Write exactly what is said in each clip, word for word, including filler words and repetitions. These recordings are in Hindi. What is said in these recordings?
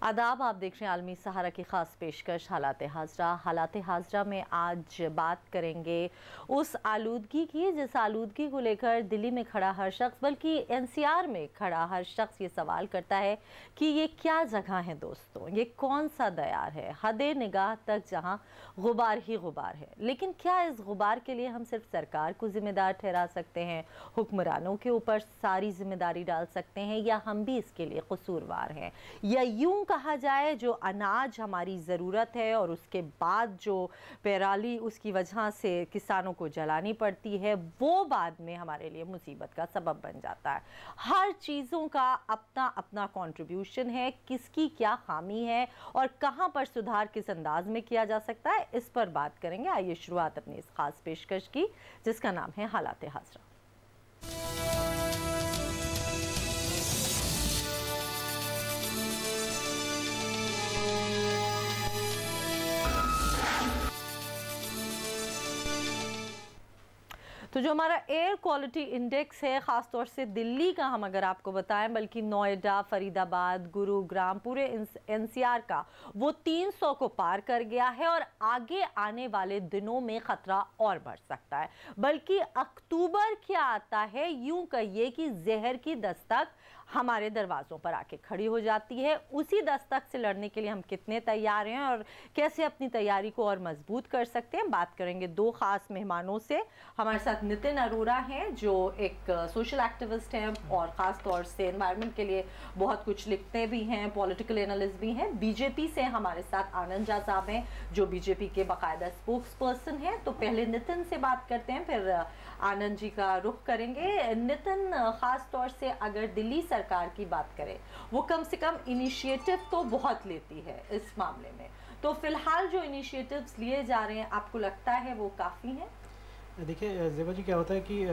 आदाब, आप देख रहे हैं आलमी सहारा की खास पेशकश हालात हाजरा। हालात हाजरा में आज बात करेंगे उस आलूदगी की जिस आलूदगी को लेकर दिल्ली में खड़ा हर शख्स, बल्कि एनसीआर में खड़ा हर शख्स ये सवाल करता है कि ये क्या जगह है दोस्तों, ये कौन सा दयार है, हदे निगाह तक जहां गुबार ही गुबार है। लेकिन क्या इस गुबार के लिए हम सिर्फ सरकार को जिम्मेदार ठहरा सकते हैं, हुक्मरानों के ऊपर सारी जिम्मेदारी डाल सकते हैं, या हम भी इसके लिए कसूरवार हैं? या यूं कहा जाए जो अनाज हमारी ज़रूरत है और उसके बाद जो पेराली उसकी वजह से किसानों को जलानी पड़ती है, वो बाद में हमारे लिए मुसीबत का सबब बन जाता है। हर चीज़ों का अपना अपना कंट्रीब्यूशन है, किसकी क्या खामी है और कहां पर सुधार किस अंदाज में किया जा सकता है, इस पर बात करेंगे। आइए शुरुआत अपनी इस खास पेशकश की जिसका नाम है हालात हाजरा। तो जो हमारा एयर क्वालिटी इंडेक्स है, ख़ास तौर से दिल्ली का हम अगर आपको बताएं, बल्कि नोएडा, फरीदाबाद, गुरुग्राम, पूरे एनसीआर का, वो तीन सौ को पार कर गया है और आगे आने वाले दिनों में ख़तरा और बढ़ सकता है। बल्कि अक्टूबर क्या आता है, यूं कहिए कि जहर की दस्तक हमारे दरवाज़ों पर आके खड़ी हो जाती है। उसी दस्तक से लड़ने के लिए हम कितने तैयार हैं और कैसे अपनी तैयारी को और मजबूत कर सकते हैं, बात करेंगे दो ख़ास मेहमानों से। हमारे साथ नितिन अरोड़ा हैं जो एक सोशल एक्टिविस्ट हैं और ख़ास तौर से एनवायरनमेंट के लिए बहुत कुछ लिखते भी हैं, पॉलिटिकल एनालिस्ट भी हैं। बीजेपी से हमारे साथ आनंद झा साहब हैं जो बीजेपी के बाकायदा स्पोक्स पर्सन हैं। तो पहले नितिन से बात करते हैं, फिर आनंद जी का रुख करेंगे। नितिन, ख़ास तौर से अगर दिल्ली सरकार की बात करें, वो कम से कम इनिशिएटिव तो बहुत लेती है इस मामले में, तो फिलहाल जो इनिशिएटिव्स लिए जा रहे हैं, आपको लगता है वो काफ़ी हैं? देखिए ज़ेबा जी, क्या होता है कि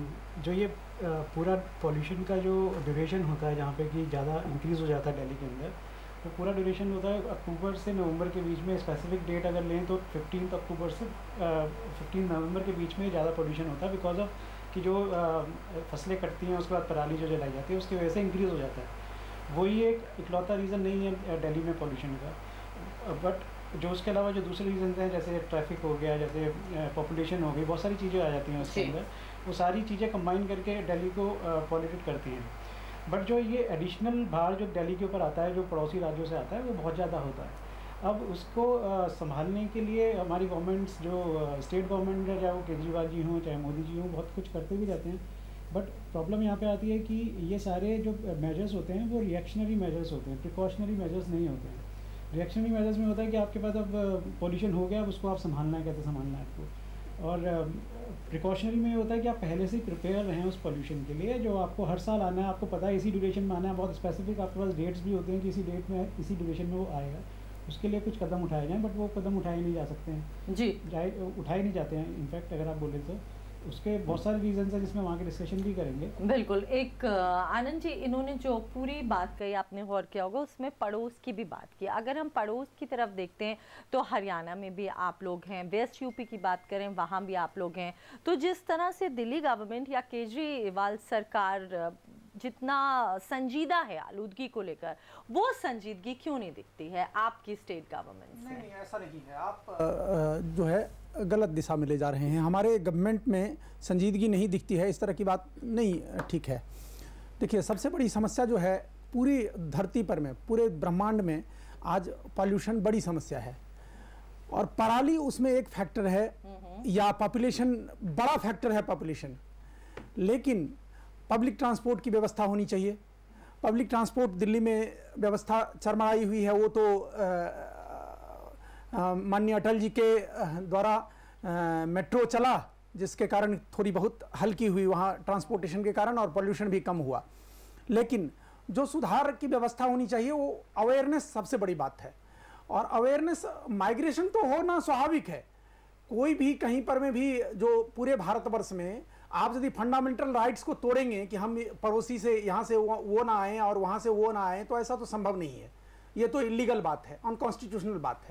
जो ये पूरा पॉल्यूशन का जो ड्यूरेशन होता है, जहाँ पे कि ज़्यादा इंक्रीज़ हो जाता है दिल्ली के अंदर, तो पूरा ड्यूरेशन होता है अक्टूबर से नवंबर के बीच में। स्पेसिफिक डेट अगर लें तो फिफ्टीन अक्टूबर से फिफ्टीन नवंबर के बीच में ज़्यादा पॉल्यूशन होता है, बिकॉज ऑफ कि जो फसलें कटती हैं उसके बाद पराली जो जलाई जाती है उसकी वजह से इंक्रीज़ हो जाता है। वही एक इकलौता रीज़न नहीं है दिल्ली में पॉल्यूशन का, बट जो उसके अलावा जो दूसरे रीज़न हैं, जैसे ट्रैफिक हो गया, जैसे पॉपुलेशन हो गई, बहुत सारी चीज़ें आ जाती हैं उसके अंदर। वो सारी चीज़ें कंबाइन करके दिल्ली को पॉल्यूटेड करती हैं। बट जो ये एडिशनल भार जो दिल्ली के ऊपर आता है, जो पड़ोसी राज्यों से आता है, वो बहुत ज़्यादा होता है। अब उसको संभालने के लिए हमारी गवर्नमेंट्स, जो स्टेट गवर्नमेंट है, चाहे वो केजरीवाल जी हों चाहे मोदी जी हों, बहुत कुछ करते भी रहते हैं। बट प्रॉब्लम यहाँ पे आती है कि ये सारे जो मेजर्स होते हैं वो रिएक्शनरी मेजर्स होते हैं, प्रिकॉशनरी मेजर्स नहीं होते हैं। रिएक्शनरी मेजर्स में होता है कि आपके पास अब पॉल्यूशन हो गया, अब उसको आप संभालना है, कैसे संभालना है आपको। और प्रिकॉशनरी में होता है कि आप पहले से ही प्रिपेयर रहें उस पॉल्यूशन के लिए, जो आपको हर साल आना है, आपको पता है इसी ड्यूरेशन में आना है, बहुत स्पेसिफिक आपके पास डेट्स भी होते हैं कि इसी डेट में, इसी ड्यूरेशन में वो आएगा। उसके लिए कुछ कदम उठाए जाएँ, बट वो कदम उठाए नहीं जा सकते हैं जी, उठाए नहीं जाते हैं। इनफैक्ट अगर आप बोले तो उसके बहुत सारे रीजंस हैं जिसमें वहाँ के डिस्कशन भी करेंगे। बिल्कुल। एक आनंद जी, इन्होंने जो पूरी बात कही, आपने गौर किया होगा, उसमें पड़ोस की भी बात की। अगर हम पड़ोस की तरफ देखते हैं तो हरियाणा में भी आप लोग हैं, वेस्ट यूपी की बात करें वहाँ भी आप लोग हैं। तो जिस तरह से दिल्ली गवर्नमेंट या केजरीवाल सरकार जितना संजीदा है आलूदगी को लेकर, वो संजीदगी क्यों नहीं दिखती है आपकी स्टेट गवर्नमेंट से? नहीं, ऐसा नहीं है। आप आ, जो है गलत दिशा में ले जा रहे हैं। हमारे गवर्नमेंट में संजीदगी नहीं दिखती है, इस तरह की बात नहीं ठीक है। देखिए, सबसे बड़ी समस्या जो है पूरी धरती पर में, पूरे ब्रह्मांड में आज पॉल्यूशन बड़ी समस्या है, और पराली उसमें एक फैक्टर है, या पॉपुलेशन बड़ा फैक्टर है पॉपुलेशन। लेकिन पब्लिक ट्रांसपोर्ट की व्यवस्था होनी चाहिए। पब्लिक ट्रांसपोर्ट दिल्ली में व्यवस्था चरमराई हुई है, वो तो माननीय अटल जी के द्वारा मेट्रो चला, जिसके कारण थोड़ी बहुत हल्की हुई वहाँ ट्रांसपोर्टेशन के कारण, और पॉल्यूशन भी कम हुआ। लेकिन जो सुधार की व्यवस्था होनी चाहिए वो अवेयरनेस सबसे बड़ी बात है। और अवेयरनेस, माइग्रेशन तो होना स्वाभाविक है। कोई भी कहीं पर में भी, जो पूरे भारतवर्ष में आप यदि फंडामेंटल राइट्स को तोड़ेंगे कि हम पड़ोसी से यहाँ से वो, वो ना आए और वहाँ से वो ना आए, तो ऐसा तो संभव नहीं है। ये तो इलीगल बात है, अनकॉन्स्टिट्यूशनल बात है।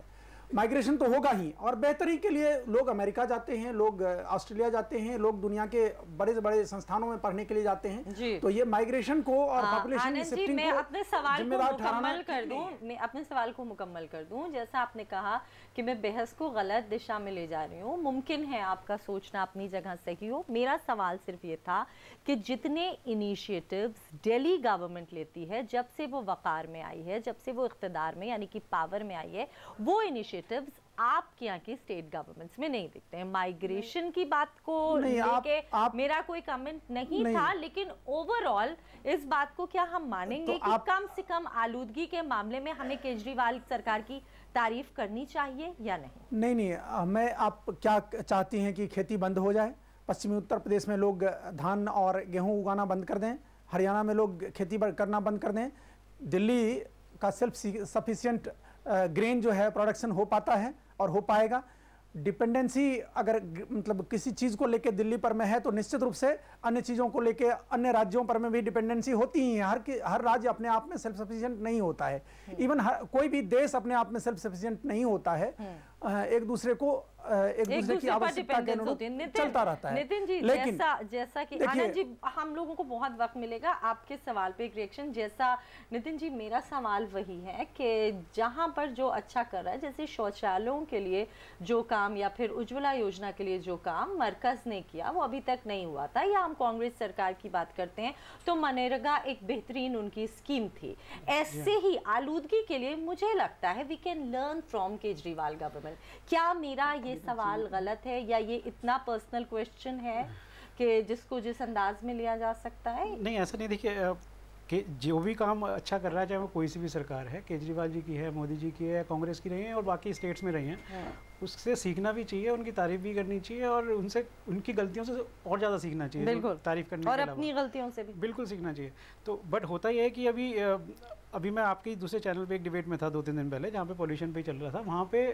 माइग्रेशन तो होगा ही, और बेहतरी के लिए लोग अमेरिका जाते हैं, लोग ऑस्ट्रेलिया जाते हैं, लोग दुनिया के बड़े से बड़े संस्थानों में पढ़ने के लिए जाते हैं। तो ये माइग्रेशन को और पॉपुलेशन शिफ्टिंग मैं को अपने सवाल को मुकम्मल कर दूं मैं अपने सवाल को मुकम्मल कर दूं जैसा आपने कहा कि मैं बहस को गलत दिशा में ले जा रही हूँ, मुमकिन है आपका सोचना अपनी जगह सही हो। मेरा सवाल सिर्फ ये था कि जितने इनिशिएटिव्स दिल्ली गवर्नमेंट लेती है जब से वो वकार में आई है, जब से वो इख्तिदार में यानी कि पावर में आई है, वो इनिशिएटिव्स आपके यहाँ की स्टेट गवर्नमेंट्स में नहीं दिखते हैं। माइग्रेशन की बात को लेके मेरा कोई कमेंट नहीं, नहीं था, लेकिन ओवरऑल इस बात को क्या हम मानेंगे तो कि आप, कम से कम आलूदगी के मामले में हमें केजरीवाल सरकार की तारीफ करनी चाहिए या नहीं? नहीं नहीं मैं आप क्या चाहती हैं कि खेती बंद हो जाए? पश्चिमी उत्तर प्रदेश में लोग धान और गेहूं उगाना बंद कर दें, हरियाणा में लोग खेती करना बंद कर दें, दिल्ली का सेल्फ सफिशिएंट ग्रेन जो है प्रोडक्शन हो पाता है और हो पाएगा। डिपेंडेंसी अगर मतलब किसी चीज़ को लेके दिल्ली पर में है तो निश्चित रूप से अन्य चीज़ों को लेके अन्य राज्यों पर में भी डिपेंडेंसी होती ही है। हर हर राज्य अपने आप में सेल्फ सफिशिएंट नहीं होता है, इवन कोई भी देश अपने आप में सेल्फ सफिशिएंट नहीं होता है, एक दूसरे को एक दूसरे की आवश्यकता के अनुरूप चलता रहता है। नितिन जी, लेकिन जैसा जैसा कि आनंद जी हम लोगों को बहुत वक्त मिलेगा आपके सवाल पे एक रिएक्शन। जैसा नितिन जी मेरा सवाल वही है कि जहां पर जो अच्छा कर रहा है, जैसे शौचालयों के लिए जो काम या फिर उज्ज्वला योजना के लिए जो काम मरकज ने किया वो अभी तक नहीं हुआ था, या हम कांग्रेस सरकार की बात करते हैं तो मनरेगा एक बेहतरीन उनकी स्कीम थी। ऐसे ही आलूदगी के लिए मुझे लगता है we can learn from Kejriwal government. क्या मेरा ये सवाल गलत है या ये इतना पर्सनल क्वेश्चन है कि जिसको जिस अंदाज में लिया जा सकता है? नहीं, ऐसा नहीं। देखिए कि जो भी काम अच्छा कर रहा है, चाहे वो कोई सी भी सरकार है, केजरीवाल जी की है, मोदी जी की है, कांग्रेस की रही है और बाकी स्टेट्स में रही हैं, उससे सीखना भी चाहिए, उनकी तारीफ भी करनी चाहिए और उनसे उनकी गलतियों से और ज़्यादा सीखना चाहिए, बिल्कुल तारीफ करने और अपनी गलतियों से भी बिल्कुल सीखना चाहिए। तो बट होता यह है कि अभी अभी मैं आपके दूसरे चैनल पे एक डिबेट में था दो तीन दिन पहले, जहाँ पे पॉल्यूशन पे चल रहा था, वहाँ पे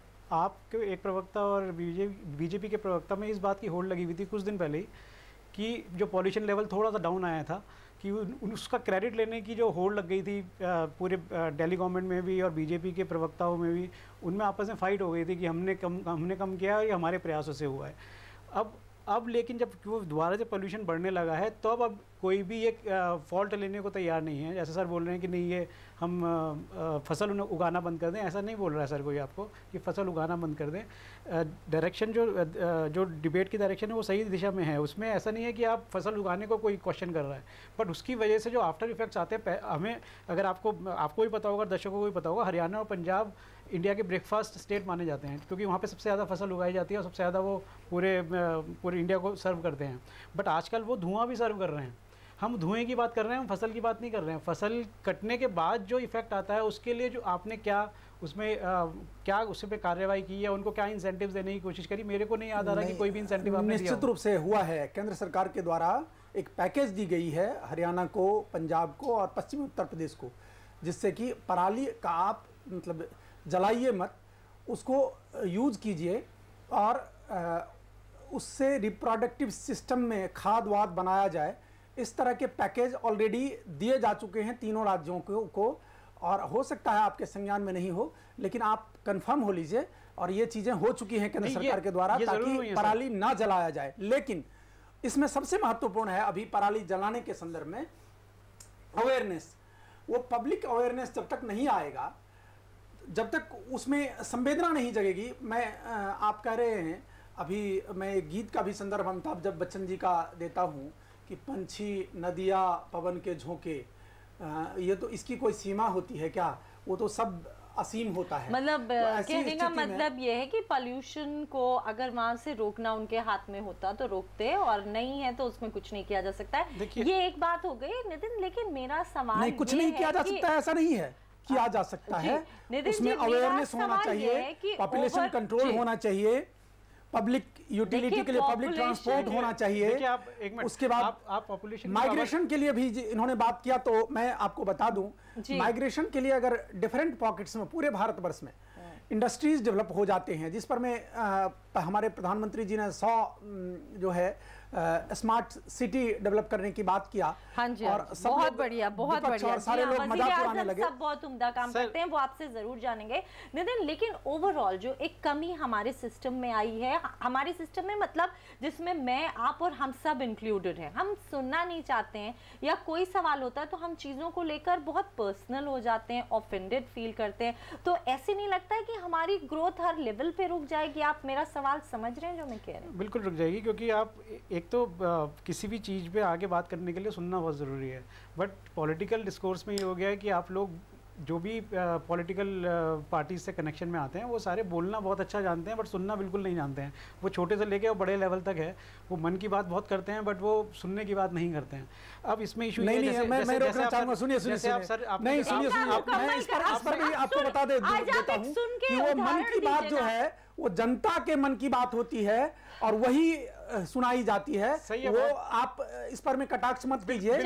आपके एक प्रवक्ता और बीजेपी के प्रवक्ता में इस बात की होड़ लगी हुई थी कुछ दिन पहले ही कि जो पॉल्यूशन लेवल थोड़ा सा डाउन आया था कि उसका क्रेडिट लेने की जो होड़ लग गई थी पूरे दिल्ली गवर्नमेंट में भी और बीजेपी के प्रवक्ताओं में भी, उनमें आपस में फाइट हो गई थी कि हमने कम हमने कम किया और ये हमारे प्रयासों से हुआ है। अब अब लेकिन जब वो दोबारा से पोल्यूशन बढ़ने लगा है तो अब अब कोई भी एक फॉल्ट लेने को तैयार नहीं है। जैसे सर बोल रहे हैं कि नहीं ये हम आ, फसल उगाना बंद कर दें, ऐसा नहीं बोल रहा है सर कोई आपको कि फसल उगाना बंद कर दें। डायरेक्शन जो आ, जो डिबेट की डायरेक्शन है वो सही दिशा में है, उसमें ऐसा नहीं है कि आप फसल उगाने को कोई क्वेश्चन कर रहा है, बट उसकी वजह से जो आफ्टर इफेक्ट्स आते हैं, हमें अगर आपको आपको भी पता होगा, दर्शकों को भी पता होगा, हरियाणा और पंजाब इंडिया के ब्रेकफास्ट स्टेट माने जाते हैं क्योंकि वहाँ पे सबसे ज़्यादा फसल उगाई जाती है और सबसे ज़्यादा वो पूरे पूरे इंडिया को सर्व करते हैं। बट आजकल वो धुआं भी सर्व कर रहे हैं। हम धुएं की बात कर रहे हैं, हम फसल की बात नहीं कर रहे हैं। फसल कटने के बाद जो इफेक्ट आता है उसके लिए जो आपने क्या उसमें आ, क्या उस पर कार्रवाई की है, उनको क्या इंसेंटिव देने की कोशिश करी? मेरे को नहीं याद आ रहा कि कोई भी इंसेंटिव आपने दिया। निश्चित रूप से हुआ है, केंद्र सरकार के द्वारा एक पैकेज दी गई है हरियाणा को, पंजाब को और पश्चिमी उत्तर प्रदेश को, जिससे कि पराली का आप मतलब जलाइए मत, उसको यूज कीजिए और आ, उससे रिप्रोडक्टिव सिस्टम में खाद वाद बनाया जाए। इस तरह के पैकेज ऑलरेडी दिए जा चुके हैं तीनों राज्यों को, को और हो सकता है आपके संज्ञान में नहीं हो, लेकिन आप कंफर्म हो लीजिए और ये चीज़ें हो चुकी हैं केंद्र सरकार के द्वारा ताकि पराली ना जलाया जाए। लेकिन इसमें सबसे महत्वपूर्ण है अभी पराली जलाने के संदर्भ में अवेयरनेस। वो पब्लिक अवेयरनेस जब तक नहीं आएगा, जब तक उसमें संवेदना नहीं जगेगी। मैं आप कह रहे हैं, अभी मैं एक गीत का भी संदर्भ अमिताभ जब बच्चन जी का देता हूँ कि पंछी नदियाँ पवन के झोंके, ये तो इसकी कोई सीमा होती है क्या? वो तो सब असीम होता है। मतलब तो कहने का मतलब ये है कि पॉल्यूशन को अगर वहां से रोकना उनके हाथ में होता तो रोकते, और नहीं है तो उसमें कुछ नहीं किया जा सकता है। ये एक बात हो गई नितिन, लेकिन मेरा सवाल नहीं, कुछ नहीं किया जा सकता है, ऐसा नहीं है, किया जा सकता है। उसमें अवेयरनेस होना चाहिए, पॉपुलेशन कंट्रोल होना चाहिए, पब्लिक यूटिलिटी के लिए पब्लिक ट्रांसपोर्ट होना चाहिए। आप एक मिनट, उसके बाद आप, आप पॉपुलेशन माइग्रेशन के लिए भी इन्होंने बात किया, तो मैं आपको बता दूं माइग्रेशन के लिए अगर डिफरेंट पॉकेट्स में पूरे भारतवर्ष में इंडस्ट्रीज डेवलप हो जाते हैं, जिस पर में आ, हमारे प्रधानमंत्री जी ने सौ जो है स्मार्ट सिटी डेवलप करने की बात किया। हाँ जी, और हाँ, बहुत बढ़िया, बहुत बढ़िया। और सारे लोग मजाक उड़ाने लगे। सब बहुत उम्दा काम करते हैं, वो आपसे जरूर जानेंगे नितिन। लेकिन ओवरऑल जो एक कमी हमारे सिस्टम में आई है, हमारे सिस्टम में मतलब जिसमें मैं, आप और हम सब इंक्लूडेड हैं, हम सुनना नहीं चाहते हैं, या कोई सवाल होता है तो हम चीज़ों को लेकर बहुत पर्सनल हो जाते हैं, ऑफेंडेड फील करते हैं। तो ऐसे नहीं लगता है कि हमारी ग्रोथ हर लेवल पे रुक जाएगी? आप मेरा सवाल समझ रहे हैं जो मैं कह रही हूँ? बिल्कुल रुक जाएगी, क्योंकि आप एक तो आ, किसी भी चीज़ पे आगे बात करने के लिए सुनना बहुत ज़रूरी है, बट पॉलिटिकल डिस्कोर्स में ये हो गया है कि आप लोग जो भी पॉलिटिकल पार्टीज से कनेक्शन में आते हैं वो सारे बोलना बहुत अच्छा जानते हैं बट सुनना बिल्कुल नहीं जानते हैं। वो छोटे से लेके वो बड़े लेवल तक है, वो मन की बात बहुत करते हैं बट वो सुनने की बात नहीं करते हैं। अब इसमें इशू नहीं नहीं मैं मैं रोकना चाहूंगा, सुनिए सुनिए जैसे आप सर आप नहीं सुनिए सुनिए मैं इस पर इस पर भी आपको बता दे देता हूँ कि वो मन की बात जो है वो जनता के मन की बात होती है और वही सुनाई जाती है। वो आप इस पर में कटाक्ष मत कीजिए।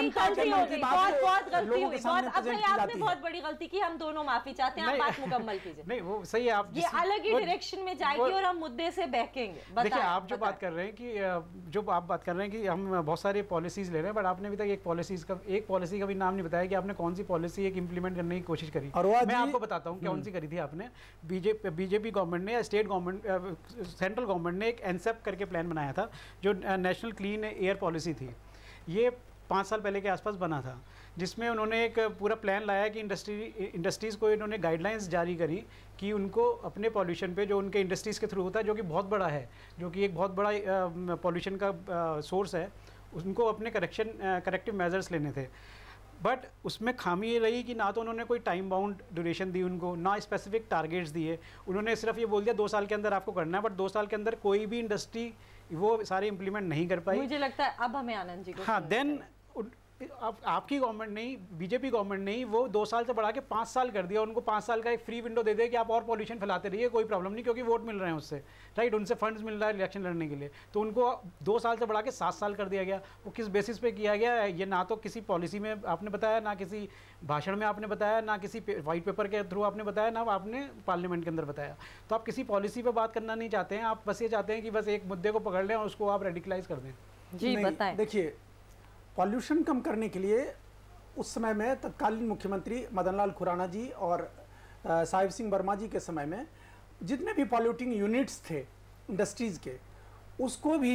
बहुत बड़ी गलती की, हम दोनों माफी चाहते हैं, आप बात मुकम्मल कीजिए। नहीं वो सही है, आप ये अलग ही डायरेक्शन में जाएगी और हम मुद्दे से बहकेंगे। देखिए आप जो बात कर रहे हैं कि जो आप बात कर रहे हैं कि हम बहुत सारी पॉलिसीज ले रहे हैं, बट आपने अभी तक एक पॉलिसीज का एक पॉलिसी का भी नाम नहीं बताया कि आपने कौन सी पॉलिसी एक इंप्लीमेंट करने की कोशिश करी। मैं आपको बताता हूँ कौन सी करी थी आपने। बीजेपी बीजेपी गवर्नमेंट ने, स्टेट गवर्नमेंट, सेंट्रल गवर्नमेंट ने एक एनसेप करके प्लान बनाया था जो नेशनल क्लीन एयर पॉलिसी थी। ये पाँच साल पहले के आसपास बना था, जिसमें उन्होंने एक पूरा प्लान लाया कि इंडस्ट्री इंडस्ट्रीज़ को इन्होंने गाइडलाइंस जारी करी कि उनको अपने पॉल्यूशन पे, जो उनके इंडस्ट्रीज़ के थ्रू होता है, जो कि बहुत बड़ा है, जो कि एक बहुत बड़ा पॉल्यूशन का सोर्स है, उनको अपने करेक्शन करेक्टिव मेजर्स लेने थे। बट उसमें खामी ये रही कि ना तो उन्होंने कोई टाइम बाउंड ड्यूरेशन दी उनको, ना स्पेसिफिक टारगेट्स दिए। उन्होंने सिर्फ ये बोल दिया दो साल के अंदर आपको करना है, बट दो साल के अंदर कोई भी इंडस्ट्री वो सारे इंप्लीमेंट नहीं कर पाई। मुझे लगता है अब हमें आनंद जी को हाँ देन आप, आपकी गवर्नमेंट ने, बीजेपी गवर्नमेंट ने वो दो साल से बढ़ा के पाँच साल कर दिया। उनको पाँच साल का एक फ्री विंडो दे दे कि आप और पॉल्यूशन फैलाते रहिए, कोई प्रॉब्लम नहीं, क्योंकि वोट मिल रहे हैं उससे, राइट, उनसे फंड्स मिल रहा है इलेक्शन लड़ने के लिए। तो उनको दो साल से बढ़ा के सात साल कर दिया गया। वो किस बेसिस पे किया गया ये ना तो किसी पॉलिसी में आपने बताया, ना किसी भाषण में आपने बताया, ना किसी वाइट पेपर के थ्रू आपने बताया, ना आपने पार्लियामेंट के अंदर बताया। तो आप किसी पॉलिसी पर बात करना नहीं चाहते हैं, आप बस ये चाहते हैं कि बस एक मुद्दे को पकड़ लें और उसको आप रेडिकलाइज कर दें। जी बताएं। देखिए, पॉल्यूशन कम करने के लिए उस समय में तत्कालीन मुख्यमंत्री मदन लाल खुराना जी और साहिब सिंह वर्मा जी के समय में जितने भी पॉल्यूटिंग यूनिट्स थे इंडस्ट्रीज़ के, उसको भी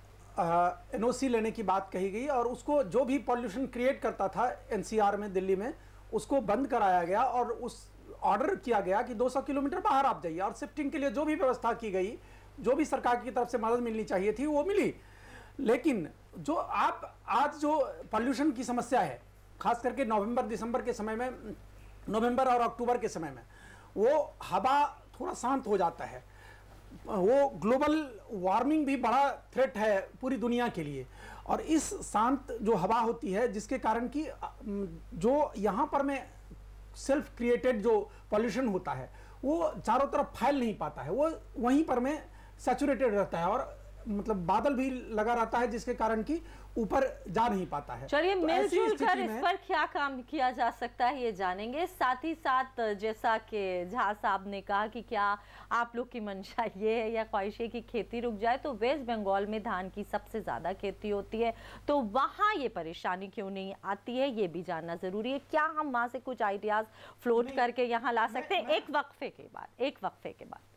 एन ओ सी लेने की बात कही गई और उसको जो भी पॉल्यूशन क्रिएट करता था एन सी आर में, दिल्ली में, उसको बंद कराया गया और उस ऑर्डर किया गया कि दो सौ किलोमीटर बाहर आप जाइए। और शिफ्टिंग के लिए जो भी व्यवस्था की गई, जो भी सरकार की तरफ से मदद मिलनी चाहिए थी वो मिली। लेकिन जो आप आज जो पॉल्यूशन की समस्या है, खास करके नवंबर दिसंबर के समय में, नवंबर और अक्टूबर के समय में, वो हवा थोड़ा शांत हो जाता है। वो ग्लोबल वार्मिंग भी बड़ा थ्रेट है पूरी दुनिया के लिए। और इस शांत जो हवा होती है, जिसके कारण कि जो यहाँ पर में सेल्फ क्रिएटेड जो पॉल्यूशन होता है वो चारों तरफ फैल नहीं पाता है, वो वहीं पर में सैचुरेटेड रहता है और मतलब बादल भी लगा रहता है, जिसके कारण कि ऊपर जा नहीं पाता है। चलिए तो मिलजुल कर इस पर क्या काम किया जा सकता है ये जानेंगे। साथ ही साथ जैसा कि झा साहब ने कहा कि क्या आप लोग की मंशा ये है या ख्वाहिश है कि खेती रुक जाए, तो वेस्ट बंगाल में धान की सबसे ज़्यादा खेती होती है, तो वहाँ ये परेशानी क्यों नहीं आती है ये भी जानना ज़रूरी है। क्या हम वहाँ से कुछ आइडियाज़ फ्लोट करके यहाँ ला सकते हैं? एक वक्फे के बाद एक वक्फे के बाद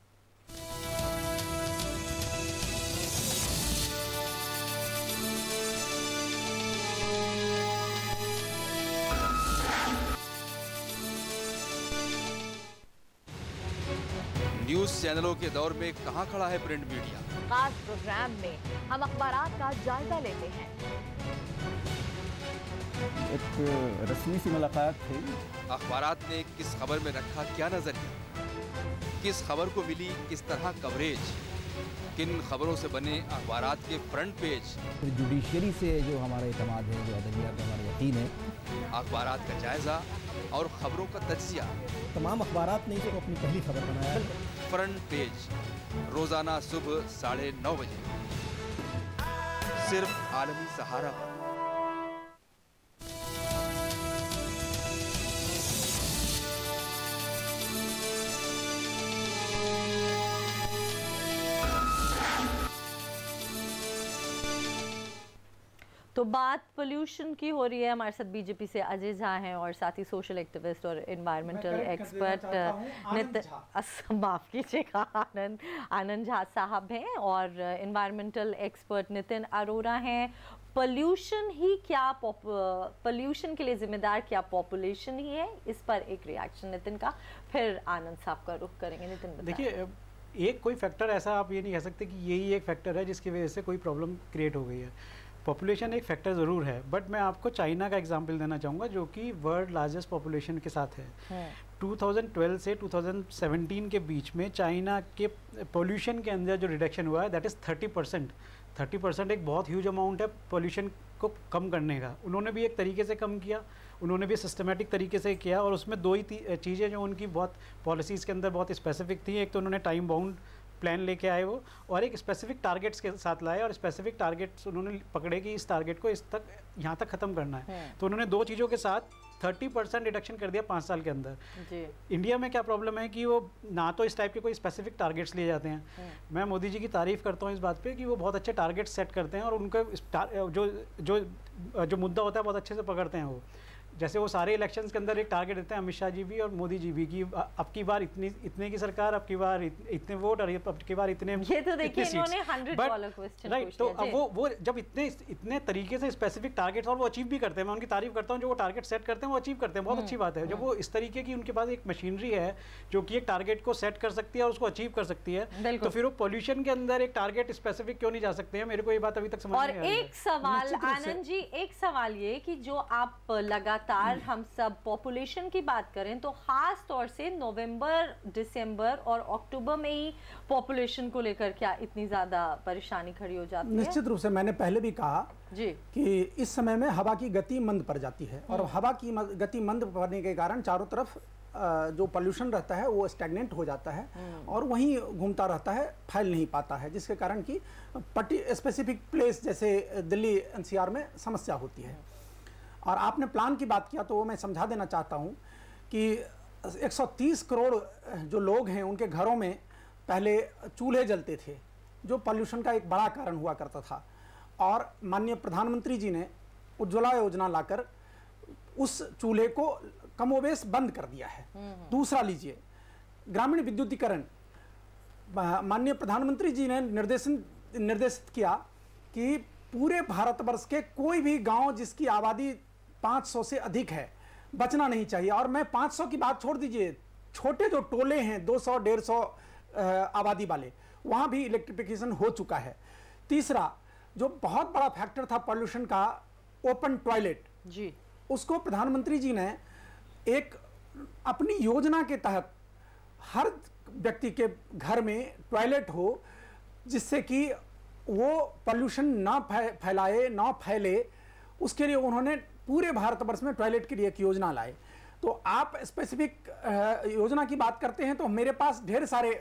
न्यूज चैनलों के दौर में कहां खड़ा है प्रिंट मीडिया? खास प्रोग्राम में हम अखबारात का जायजा लेते हैं। एक रस्मी सी मुलाकात थी। अखबारात ने किस खबर में रखा क्या नजरिया, किस खबर को मिली किस तरह कवरेज, किन खबरों से बने अखबारात के फ्रंट पेज। जुडिशरी से जो हमारा इत्मीनान है, जो अदलिया का हमारा यकीन है, अखबारात का जायजा और खबरों का तज्जिया। तमाम अखबारात ने इसको अपनी पहली खबर बनाया। फ्रंट पेज रोजाना सुबह साढ़े नौ बजे सिर्फ आलमी सहारा पर। तो बात पोल्यूशन की हो रही है, हमारे साथ बीजेपी से अजय झा हैं और साथ ही सोशल एक्टिविस्ट और एनवायरमेंटल एक्सपर्ट नितिन माफ कीजिएगा आनंद आनंद झा साहब हैं और एनवायरमेंटल एक्सपर्ट नितिन अरोरा हैं। पोल्यूशन ही क्या पोल्यूशन के लिए जिम्मेदार क्या पॉपुलेशन ही है? इस पर एक रिएक्शन नितिन का, फिर आनंद साहब का रुख करेंगे। नितिन देखिए, एक कोई फैक्टर ऐसा आप ये नहीं कह सकते कि यही एक फैक्टर है जिसकी वजह से कोई प्रॉब्लम क्रिएट हो गई है। पॉपुलेशन एक फैक्टर ज़रूर है, बट मैं आपको चाइना का एग्जांपल देना चाहूँगा जो कि वर्ल्ड लार्जेस्ट पॉपुलेशन के साथ है। दो हज़ार बारह से दो हज़ार सत्रह के बीच में चाइना के पोल्यूशन के अंदर जो रिडक्शन हुआ है that is thirty percent. Thirty percent एक बहुत ह्यूज अमाउंट है पोल्यूशन को कम करने का। उन्होंने भी एक तरीके से कम किया, उन्होंने भी सिस्टमेटिक तरीके से किया और उसमें दो ही चीज़ें जो उनकी बहुत पॉलिसीज़ के अंदर बहुत स्पेसिफिक थी। एक तो उन्होंने टाइम बाउंड प्लान लेके आए वो, और एक स्पेसिफिक टारगेट्स के साथ लाए और स्पेसिफिक टारगेट्स उन्होंने पकड़े कि इस टारगेट को इस तक यहाँ तक ख़त्म करना है। तो उन्होंने दो चीज़ों के साथ थर्टी परसेंट रिडक्शन कर दिया पाँच साल के अंदर जी। इंडिया में क्या प्रॉब्लम है कि वो ना तो इस टाइप के कोई स्पेसिफिक टारगेट्स लिए जाते हैं। मैं मोदी जी की तारीफ़ करता हूँ इस बात पे कि वो बहुत अच्छे टारगेट्स सेट करते हैं और उनका जो जो जो मुद्दा होता है बहुत अच्छे से पकड़ते हैं वो। जैसे वो सारे इलेक्शंस के अंदर एक टारगेट देते हैं अमित शाह जी भी और मोदी जी भी कि अब की बार इतनी इतने की सरकार, अब की बार इत, इतने वोट और अब की बार इतने ये तो देखिए इन्होंने हंड्रेड वाला क्वेश्चन राइट। तो अब वो वो जब इतने इतने तरीके से स्पेसिफिक टारगेट्स और वो अचीव भी करते हैं, मैं उनकी तारीफ करता हूँ जो वो टारगेट सेट करते हैं वो अचीव करते हैं, बहुत अच्छी बात है। जब वो इस तरीके की उनके पास एक मशीनरी है जो कि एक टारगेट को सेट कर सकती है और उसको अचीव कर सकती है, तो फिर वो पॉल्यूशन के अंदर एक टारगेट स्पेसिफिक क्यों नहीं जा सकते हैं? मेरे को ये बात अभी तक समझ नहीं आ रही है। और एक सवाल आनंद जी, एक सवाल ये कि जो आप लगातार हम सब पॉपुलेशन की बात करें तो खास तौर से नवंबर, दिसंबर और अक्टूबर में ही पॉपुलेशन को लेकर क्या इतनी ज्यादा परेशानी खड़ी हो जाती है? निश्चित रूप से मैंने पहले भी कहा जी कि इस समय में हवा की गति मंद पड़ जाती है और हवा की गति मंद पड़ने के कारण चारों तरफ जो पोल्यूशन रहता है वो स्टैग्नेंट हो जाता है और वहीं घूमता रहता है, फैल नहीं पाता है, जिसके कारण कि पट्टी स्पेसिफिक प्लेस जैसे दिल्ली एनसीआर में समस्या होती है। और आपने प्लान की बात किया तो वो मैं समझा देना चाहता हूँ कि एक सौ तीस करोड़ जो लोग हैं उनके घरों में पहले चूल्हे जलते थे जो पोल्यूशन का एक बड़ा कारण हुआ करता था, और माननीय प्रधानमंत्री जी ने उज्ज्वला योजना लाकर उस चूल्हे को कमोबेश बंद कर दिया है। दूसरा लीजिए ग्रामीण विद्युतीकरण, माननीय प्रधानमंत्री जी ने निर्देशन निर्देशित किया कि पूरे भारतवर्ष के कोई भी गांव जिसकी आबादी पाँच सौ से अधिक है बचना नहीं चाहिए। और मैं पाँच सौ की बात छोड़ दीजिए, छोटे जो टोले हैं दो सौ डेढ़ सौ आबादी वाले, वहाँ भी इलेक्ट्रिफिकेशन हो चुका है। तीसरा जो बहुत बड़ा फैक्टर था पॉल्यूशन का, ओपन टॉयलेट जी, उसको प्रधानमंत्री जी ने एक अपनी योजना के तहत हर व्यक्ति के घर में टॉयलेट हो जिससे कि वो पोल्यूशन ना फैलाए ना फैले, उसके लिए उन्होंने पूरे भारतवर्ष में टॉयलेट के लिए एक योजना लाए। तो आप स्पेसिफिक योजना की बात करते हैं तो मेरे पास ढेर सारे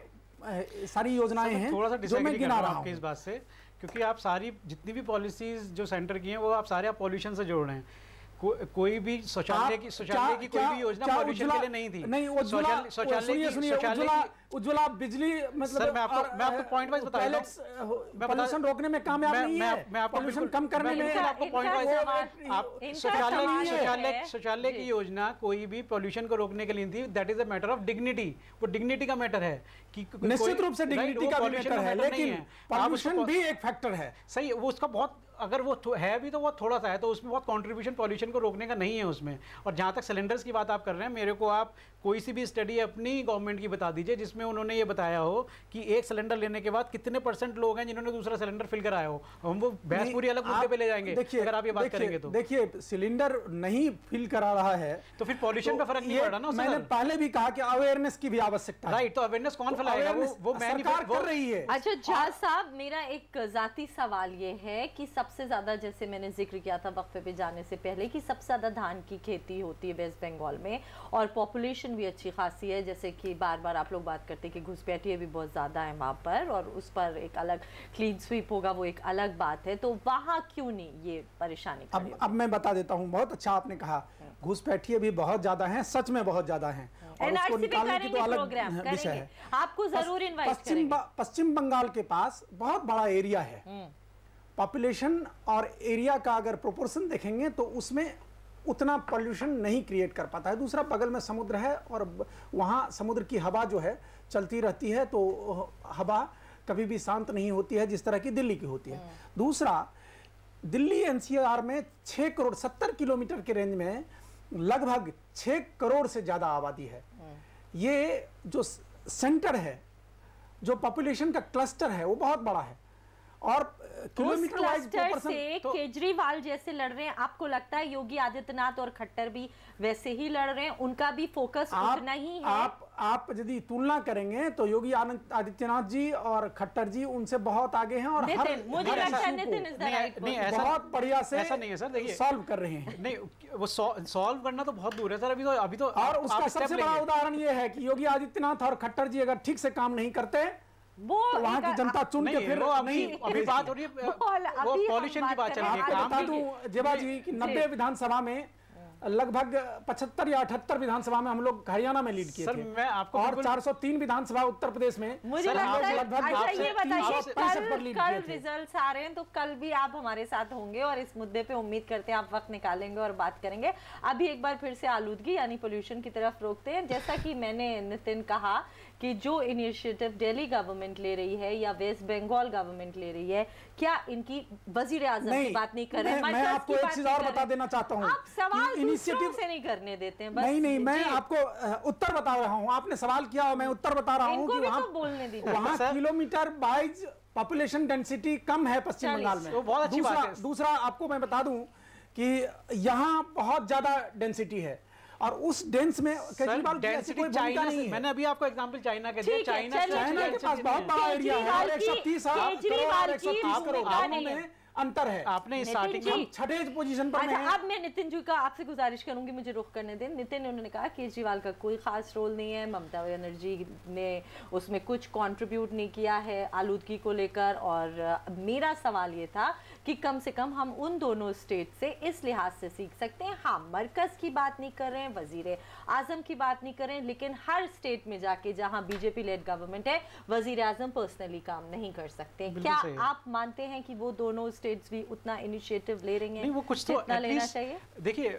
सारी योयोजनाएं हैं थोड़ा सा जो मैं गिना रहा हूं इस बात से, क्योंकि आप सारी जितनी भी पॉलिसीज जो सेंटर की हैं वो आप सारे आप पॉल्यूशन से जोड़ रहे हैं। को, कोई भी शौचालय की शौचालय की कोई भी योजना पॉल्यूशन के लिए नहीं थी। नहीं, शौचालय की उज्ज्वला बिजली मतलब सर मैं आपको मैं आपको पॉइंट वाइज बता रहा हूं, मैं पोल्यूशन रोकने में कामयाब नहीं है, मैं आपको पोल्यूशन कम करने में आपको पॉइंट वाइज आप शौचालय शौचालय शौचालय की योजना कोई भी पोल्यूशन को रोकने के लिए नहीं थी। That is a matter of dignity, वो डिग्निटी का मैटर है कि निश्चित रूप से डिग्निटी का मैटर है, लेकिन पोल्यूशन भी एक फैक्टर है। सही, वो उसका बहुत अगर वो है भी तो वो थोड़ा सा है, तो उसमें बहुत कंट्रीब्यूशन पॉल्यूशन को रोकने का नहीं है उसमें। और जहाँ तक सिलेंडर्स की बात आप कर रहे हैं, मेरे को आप कोई सी भी स्टडी अपनी गवर्नमेंट की बता दीजिए जिसमें उन्होंने ये बताया हो कि एक सिलेंडर लेने के बाद कितने परसेंट लोग हैं जिन्होंने दूसरा सिलेंडर फिल कराया हो। हम वो बहस पूरी अलग मुद्दे पे ले जाएंगे अगर आप ये बात करेंगे तो। देखिए, सिलेंडर नहीं फिल करा रहा है तो फिर पॉल्यूशन का फर्क नहीं पड़ रहा ना। मैंने पहले भी कहा कि अवेयरनेस की भी आवश्यकता है। राइट, तो अवेयरनेस कौन फैलाएगा? वो वो सरकार कर रही है। अच्छा झा साहब, मेरा एक जाती सवाल ये है कि सबसे ज्यादा, जैसे मैंने जिक्र किया था वक्फे पे जाने से पहले, कि सबसे ज्यादा धान की खेती होती है वेस्ट बंगाल में और पॉपुलेशन भी अच्छी खासी है। जैसे कि बार बार आप लोग बात करते हैं कि घुसपैठिए भी बहुत ज़्यादा है वहाँ पर, और उस पर एक अलग क्लीन स्वीप होगा, वो एक अलग बात है। तो वहाँ क्यों नहीं ये परेशानी? अब अब मैं बता देता हूँ, बहुत अच्छा आपने कहा, घुसपैठिए भी बहुत ज़्यादा हैं, सच में बहुत ज़्यादा हैं, और उसको निकालने की तो अलग विषय है। आपको जरूर इनवाइट करेंगे। पश्चिम बंगाल के पास बहुत बड़ा एरिया है, पॉपुलेशन और एरिया का अगर प्रोपोर्शन देखेंगे तो उसमें उतना पॉल्यूशन नहीं क्रिएट कर पाता है। दूसरा, बगल में समुद्र है और वहाँ समुद्र की हवा जो है चलती रहती है, तो हवा कभी भी शांत नहीं होती है जिस तरह की दिल्ली की होती है। दूसरा, दिल्ली एनसीआर में छः करोड़ सत्तर किलोमीटर के रेंज में लगभग छः करोड़ से ज़्यादा आबादी है। ये जो सेंटर है, जो पॉपुलेशन का क्लस्टर है, वो बहुत बड़ा है और किलोमीटर वाइज से तो केजरीवाल जैसे लड़ रहे हैं, आपको लगता है योगी आदित्यनाथ और खट्टर भी वैसे ही लड़ रहे हैं? उनका भी फोकस उतना ही है? आप आप यदि तुलना करेंगे तो योगी आदित्यनाथ जी और खट्टर जी उनसे बहुत आगे हैं और हर मुझे लगता है Nitin is the right person, बहुत बढ़िया से ऐसा नहीं है सर, देखिए सॉल्व कर रहे हैं। नहीं, वो सॉल्व करना तो बहुत दूर है सर, अभी तो अभी तो और उसका सबसे बड़ा उदाहरण ये है कि योगी आदित्यनाथ और खट्टर जी अगर ठीक से काम नहीं करते वो तो वहाँ की जनता चुन के फिर अभी अभी बात हो रही है वो पॉल्यूशन की बात चल रही है। बता दूं जेबा जी कि नब्बे विधानसभा में लगभग पचहत्तर या अठहत्तर विधानसभा में हम लोग हरियाणा में लीड किए थे, मैं आपको और चार सौ तीन विधानसभा उत्तर प्रदेश में। मुझे लगता है अच्छा ये बताइए, कल कल रिजल्ट्स आ रहे हैं तो कल भी आप हमारे साथ होंगे और इस मुद्दे पे उम्मीद करते हैं आप वक्त निकालेंगे और बात करेंगे। अभी एक बार फिर से आलूदगी यानी पोल्यूशन की तरफ रोकते हैं। जैसा कि मैंने नितिन कहा कि जो इनिशिएटिव दिल्ली गवर्नमेंट ले रही है या वेस्ट बंगाल गवर्नमेंट ले रही है, क्या इनकी वजीर आजम की बात नहीं कर रहे हैं? मैं आपको एक चीज और बता देना चाहता हूँ, आप सवाल दूसरों से नहीं करने देते हैं। बस नहीं नहीं मैं आपको उत्तर बता रहा हूँ, आपने सवाल किया और मैं उत्तर बता रहा हूँ कि वहाँ बोलने दीजिए। वहाँ किलोमीटर वाइज पॉपुलेशन डेंसिटी कम है पश्चिम बंगाल में। बहुत अच्छी बात है। दूसरा आपको मैं बता दूं कि यहाँ बहुत ज्यादा डेंसिटी है और उस डेंस में केजरीवाल की ऐसी कोई भूमिका नहीं है। मैंने अभी आपको एग्जांपल चाइना का दिया। चाइना चाइना के पास बहुत बड़ा एरिया है और एक सौ तीस करोड़ में अंतर है। आपने स्टार्टिंग में छठे पोजीशन पर अच्छा, अब मैं नितिन जी का आपसे गुजारिश करूंगी, मुझे रुख करने दें। नितिन, उन्होंने कहा केजरीवाल का कोई खास रोल नहीं है, ममता बनर्जी ने उसमें कुछ कंट्रीब्यूट नहीं किया है आलूदगी को लेकर। और मेरा सवाल ये था कि कम से कम हम उन दोनों स्टेट से इस लिहाज से सीख सकते हैं, हाँ मरकज की बात नहीं कर रहे हैं, वजीर आजम की बात नहीं कर रहे हैं, लेकिन हर स्टेट में जाके जहां बीजेपी लेड गवर्नमेंट है वजीर आजम पर्सनली काम नहीं कर सकते। क्या आप मानते हैं कि वो दोनों स्टेट्स भी उतना इनिशिएटिव ले रही हैं? नहीं, वो कुछ तो लेना चाहिए। देखिए,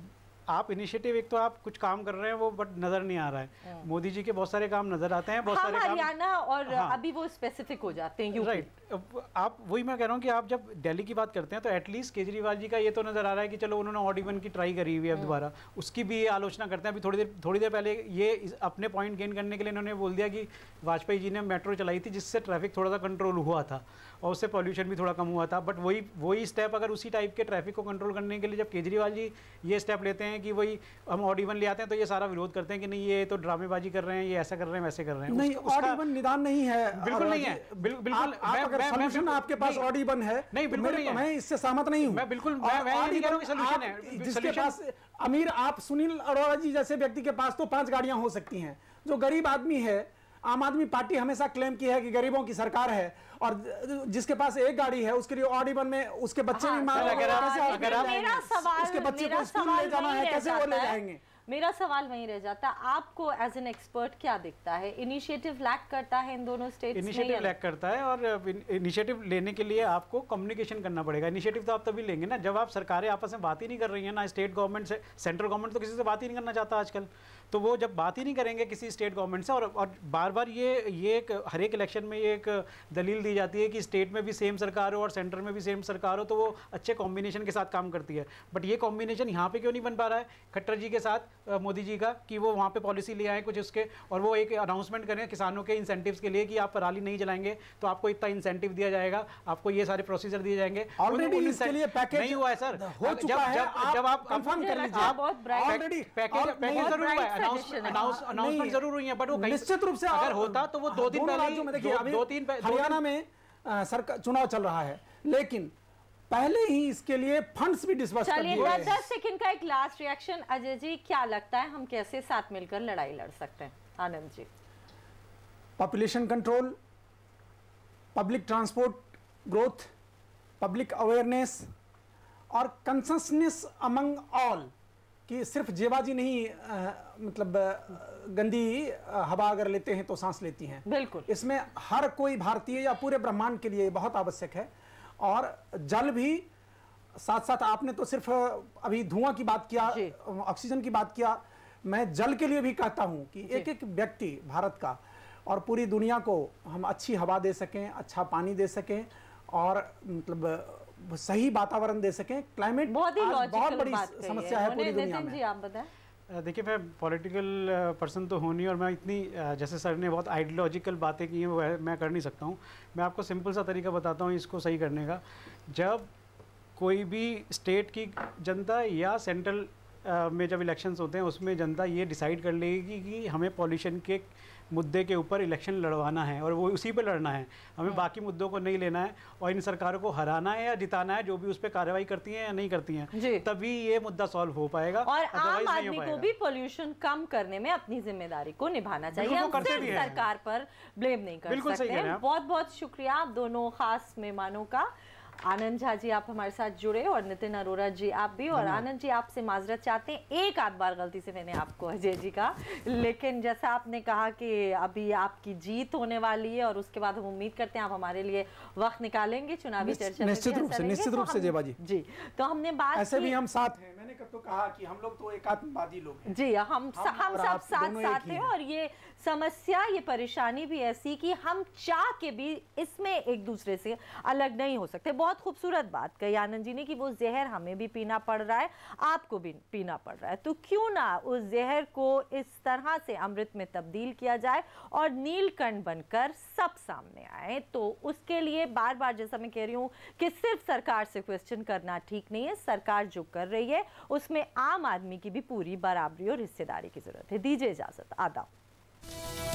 आप इनिशिएटिव एक तो आप कुछ काम कर रहे हैं वो बट नजर नहीं आ रहा है। मोदी जी के बहुत सारे काम नजर आते हैं, बहुत हाँ, सारे काम हरियाणा और हाँ, अभी वो स्पेसिफिक हो जाते हैं। राइट, आप वही मैं कह रहा हूँ कि आप जब दिल्ली की बात करते हैं तो एटलीस्ट केजरीवाल जी का ये तो नजर आ रहा है कि चलो उन्होंने ऑड इवन की ट्राई करी हुई है दोबारा, उसकी भी ये आलोचना करते हैं। अभी थोड़ी देर थोड़ी देर पहले ये अपने पॉइंट गेन करने के लिए इन्होंने बोल दिया कि वाजपेयी जी ने मेट्रो चलाई थी जिससे ट्रैफिक थोड़ा सा कंट्रोल हुआ था और उससे पॉल्यूशन भी थोड़ा कम हुआ था। बट वही वही स्टेप अगर उसी टाइप के ट्रैफिक को कंट्रोल करने के लिए जब केजरीवाल जी ये स्टेप लेते हैं कि वही हम ऑड इवन ले आते हैं तो ये सारा विरोध करते हैं कि नहीं ये तो ड्रामेबाजी कर रहे हैं, ये ऐसा कर रहे हैं, वैसे कर रहे हैं। नहीं, ऑड इवन निदान नहीं है, बिल्कुल नहीं है, बिल्कुल। सॉल्यूशन आपके पास ऑड इवन है, नहीं बिल्कुल नहीं है, मैं इससे सहमत नहीं हूँ। मैं बिल्कुल मैं मैं नहीं कह रहा हूँ कि सॉल्यूशन है। जिसके पास अमीर, आप सुनील अरोड़ा जी जैसे व्यक्ति के पास तो पांच गाड़ियां हो सकती हैं, जो गरीब आदमी है, आम आदमी पार्टी हमेशा क्लेम की है कि गरीबों की सरकार है और जिसके पास एक गाड़ी है उसके लिए ऑड इवन में उसके बच्चे भी मांग रहे हैं, उसके बच्चे को स्कूल ले जाना है, कैसे वो ले जाएंगे? मेरा सवाल वहीं रह जाता है, आपको एज एन एक्सपर्ट क्या दिखता है? इनिशिएटिव लैक करता है इन दोनों स्टेट्स में? इनिशिएटिव लैक करता है और इनिशिएटिव लेने के लिए आपको कम्युनिकेशन करना पड़ेगा। इनिशिएटिव तो आप तभी लेंगे ना जब आप सरकारें आपस में बात ही नहीं कर रही हैं ना, स्टेट गवर्नमेंट से, सेंट्रल गवर्नमेंट तो किसी से बात ही नहीं करना चाहता आजकल। तो वो जब बात ही नहीं करेंगे किसी स्टेट गवर्नमेंट से, और, और बार बार ये ये एक हर एक इलेक्शन में ये एक दलील दी जाती है कि स्टेट में भी सेम सरकार हो और सेंटर में भी सेम सरकार हो तो वो अच्छे कॉम्बिनेशन के साथ काम करती है। बट ये कॉम्बिनेशन यहाँ पे क्यों नहीं बन पा रहा है खट्टर जी के साथ मोदी जी का, कि वो वहाँ पे पॉलिसी ले आए कुछ उसके और वो एक अनाउंसमेंट करें किसानों के इंसेंटिव्स के लिए कि आप पराली नहीं जलाएंगे तो आपको इतना इंसेंटिव दिया जाएगा, आपको ये सारे प्रोसीजर दिए जाएंगे। ऑलरेडी इसके लिए पैकेज नहीं हुआ है सर, हो चुका है, जब आप कंफर्म कर लीजिए, ऑलरेडी पैकेज पैकेज जरूर हुआ है, अनाउंसमेंट जरूर हुई है, बट वो निश्चित रूप से अगर होता तो वो दो दिन पहले दो तीन हरियाणा में सरकार चुनाव चल रहा है लेकिन पहले ही इसके लिए फंड्स भी डिस्बर्स कर दिए गए। दस सेकंड का एक लास्ट रिएक्शन अजय जी, क्या लगता है हम कैसे साथ मिलकर लड़ाई लड़ सकते हैं? Anand ji. Population control, public transport growth, public awareness और कंसेंसस अमंग ऑल कि सिर्फ जेबाजी नहीं आ, मतलब आ, गंदी आ, हवा अगर लेते हैं तो सांस लेती हैं। बिल्कुल, इसमें हर कोई भारतीय या पूरे ब्रह्मांड के लिए बहुत आवश्यक है और जल भी साथ साथ, आपने तो सिर्फ अभी धुआं की बात किया, ऑक्सीजन की बात किया, मैं जल के लिए भी कहता हूं कि एक एक व्यक्ति भारत का और पूरी दुनिया को हम अच्छी हवा दे सकें, अच्छा पानी दे सकें और मतलब सही वातावरण दे सकें। क्लाइमेट बहुत ही बहुत बड़ी समस्या है पूरी दुनिया में। जी आप बताएं। देखिए, मैं पॉलिटिकल पर्सन तो हूँ नहीं और मैं इतनी, जैसे सर ने बहुत आइडियोलॉजिकल बातें की हैं वो मैं कर नहीं सकता हूँ। मैं आपको सिंपल सा तरीका बताता हूँ इसको सही करने का। जब कोई भी स्टेट की जनता या सेंट्रल में जब इलेक्शंस होते हैं उसमें जनता ये डिसाइड कर लेगी कि हमें पॉल्यूशन के मुद्दे के ऊपर इलेक्शन लड़वाना है और वो उसी पे लड़ना है, हमें बाकी मुद्दों को नहीं लेना है और इन सरकारों को हराना है या जिताना है, जो भी उस पर कार्रवाई करती हैं या नहीं करती हैं, तभी ये मुद्दा सॉल्व हो पाएगा। और आम आदमी को भी पोल्यूशन कम करने में अपनी जिम्मेदारी को निभाना चाहिए, हम सिर्फ सरकार पर ब्लेम नहीं कर सकते। बहुत बहुत शुक्रिया आप दोनों खास मेहमानों का। आनंद झा जी आप हमारे साथ जुड़े और नितिन अरोरा जी आप भी। और आनंद जी आपसे माजरत चाहते हैं, एक आध बार गलती से मैंने आपको अजय जी कहा, लेकिन जैसा आपने कहा कि अभी आपकी जीत होने वाली है और उसके बाद हम उम्मीद करते हैं आप हमारे लिए वक्त निकालेंगे चुनावी चर्चा में। निश्चित रूप से, निश्चित रूप से जेबा जी। जी तो हमने बात ऐसे भी हम साथ हैं, मैंने कब तो कहा कि हम लोग तो एकात्मवादी लोग हैं। जी हम हम सब साथ साथ हैं और ये समस्या, ये परेशानी भी ऐसी कि हम चाह के भी इसमें एक दूसरे से अलग नहीं हो सकते। बहुत खूबसूरत बात कही आनंद जी ने कि वो जहर हमें भी पीना पड़ रहा है, आपको भी पीना पड़ रहा है, तो क्यों ना उस जहर को इस तरह से अमृत में तब्दील किया जाए और नीलकंठ बनकर सब सामने आए। तो उसके लिए बार बार जैसा मैं कह रही हूँ कि सिर्फ सरकार से क्वेश्चन करना ठीक नहीं है, सरकार जो कर रही है उसमें आम आदमी की भी पूरी बराबरी और हिस्सेदारी की जरूरत है। दीजिए इजाजत, आदाब।